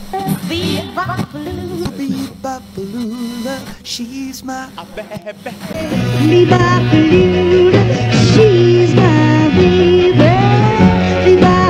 Viva Palula, she's my baby. Viva Palula, she's my baby. Viva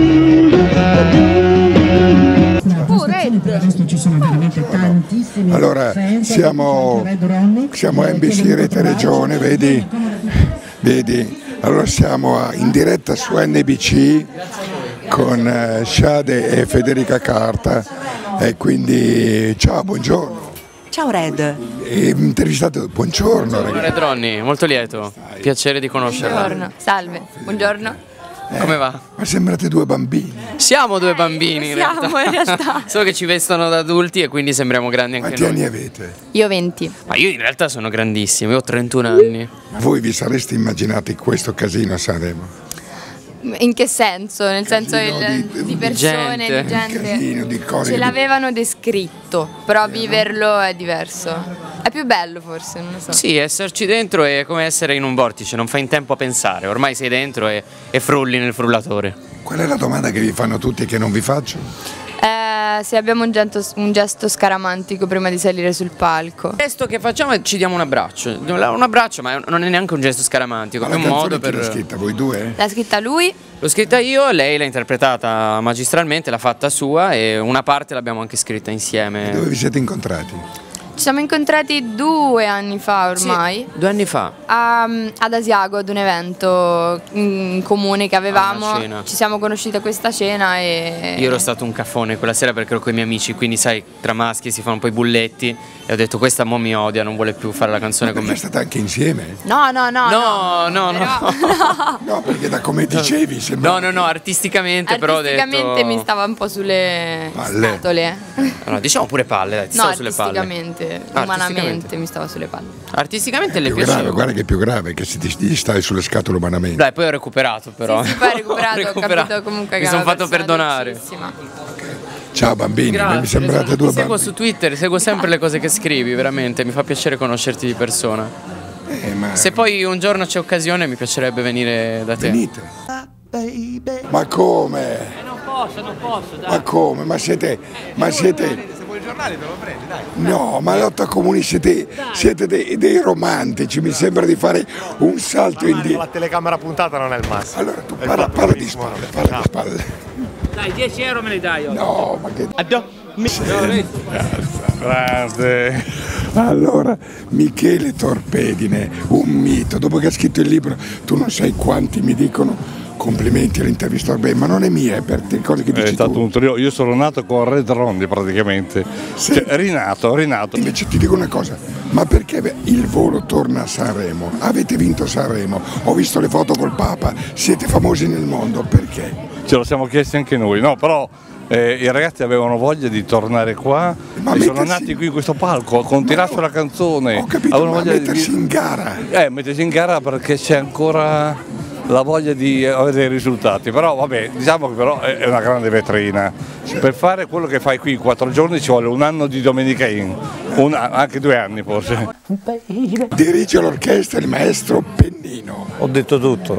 Palula, adesso ci sono veramente tantissimi. Allora, siamo NBC Rete Regione, vedi? Allora siamo in diretta su NBC con Shade e Federica Carta e quindi ciao, buongiorno. Ciao Red. Intervistato, buongiorno ragazzi. Red Ronny, molto lieto, piacere di conoscerla. Buongiorno, salve, buongiorno. Come va? Ma sembrate due bambini. Siamo due bambini in realtà. Siamo in realtà. Solo che ci vestono da adulti e quindi sembriamo grandi anche Quanti noi. anni avete? Io 20. Ma io in realtà sono grandissimo, io ho 31 anni. Voi vi sareste immaginati questo casino a Sanremo? In che senso? Nel senso di persone, gente. di gente. Casino, di cose. Ce l'avevano descritto, però viverlo è diverso. È più bello forse, non lo so. Sì, esserci dentro è come essere in un vortice, non fai in tempo a pensare, ormai sei dentro e frulli nel frullatore. Qual è la domanda che vi fanno tutti e che non vi faccio? Se abbiamo un gesto scaramantico prima di salire sul palco. Il gesto che facciamo è ci diamo un abbraccio, ma non è neanche un gesto scaramantico, Ma è la un canzone modo chi per... l'ha scritta, voi due? L'ha scritta lui. L'ho scritta io, lei l'ha interpretata magistralmente, l'ha fatta sua e una parte l'abbiamo anche scritta insieme. Dove vi siete incontrati? Ci siamo incontrati 2 anni fa ormai. Sì, 2 anni fa. Ad Asiago, ad un evento in comune che avevamo. Una cena. Ci siamo conosciuti a questa cena e... Io ero stato un caffone quella sera perché ero con i miei amici, quindi sai, tra maschi si fanno un po' i bulletti e ho detto questa mo mi odia, non vuole più fare la canzone con me. Perché state anche insieme? No. No, perché da come dicevi sembra... No, artisticamente però ho detto... Artisticamente mi stava un po' sulle Palle. scatole. No, diciamo pure palle, dai, ti No, stavo sulle palle. artisticamente, umanamente mi stava sulle palle. Artisticamente le Più grave, piaceva. guarda che è più grave, che se gli stai sulle scatole umanamente. Dai, poi ho recuperato però. Sì, poi ho recuperato, ho capito comunque che Mi è sono una fatto persona perdonare. dolcissima. Ciao bambini, mi sembrate due Seguo bambini. su Twitter, seguo sempre le cose che scrivi, veramente, mi fa piacere conoscerti di persona. Ma Se poi un giorno c'è occasione mi piacerebbe venire da te. venite. Ma come? Non posso, dai. Ma come? Ma siete... Se vuoi il giornale te lo prendi, dai. No, ma lotta comuni siete dei romantici, mi sembra di fare un salto indietro. La telecamera puntata non è il massimo. Allora tu parla di spalle, Dai, 10 euro me li dai oggi. No, ma che... Grande. Allora, Michele Torpedine, un mito, dopo che ha scritto il libro, tu non sai quanti mi dicono complimenti all'intervista, ma non è mia, è per te cose che dici È stato tu. un trio, io sono nato con Red Ronny praticamente, Sì. Cioè, rinato. Invece ti dico una cosa, ma perché il volo torna a Sanremo? Avete vinto Sanremo, ho visto le foto col Papa, siete famosi nel mondo, perché? Ce lo siamo chiesti anche noi, no? Però i ragazzi avevano voglia di tornare qua Ma e sono mettersi- nati qui in questo palco con Tirasso la canzone. Ho capito, Avevano ma voglia mettersi in gara. mettersi in gara perché c'è ancora la voglia di avere dei risultati, però vabbè, diciamo che però è una grande vetrina. Per fare quello che fai qui in 4 giorni ci vuole un anno di Domenica In, anche 2 anni forse. Dirige l'orchestra il maestro Pennino. Ho detto tutto,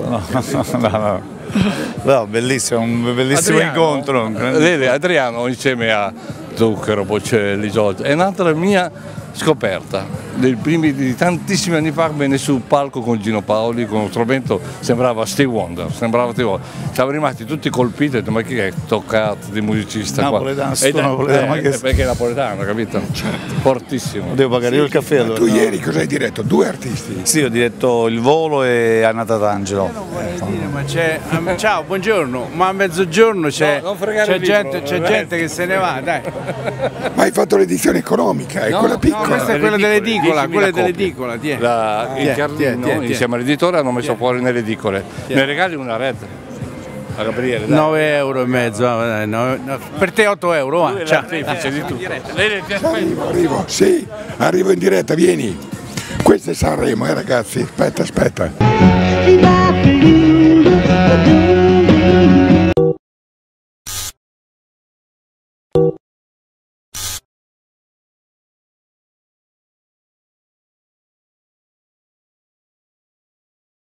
no, bellissimo, un bellissimo incontro. Vede, Adriano insieme a Zucchero, Bocelli, Giorgio, è nata la mia scoperta di tantissimi anni fa, venne sul palco con Gino Paoli con uno strumento, sembrava Stevie Wonder, siamo rimasti tutti colpiti, ho detto ma chi è toccato di musicista Napoletano, qua? napoletano, Perché è napoletano, capito? Certo. Fortissimo. Devo pagare io il caffè allora. Tu ieri cosa hai diretto? 2 artisti? Sì, ho diretto Il Volo e Anna Tatangelo. Ma c'è, ciao, buongiorno, ma a mezzogiorno c'è gente che se ne va, dai. Ma hai fatto l'edizione economica, è quella piccola. Questa è quella dell'edicola, tiè. Il Carlino, tiè. insieme all'editore, hanno messo fuori nelle edicole. Ne regali una Red? A Gabriele, dai. 9 euro e mezzo, per te 8 euro, va. Lui è Ciao. l'artefice di tutto. Lei ti aspetta. Arrivo, sì, arrivo in diretta, vieni. Questo è Sanremo, ragazzi, aspetta. Viva Palula.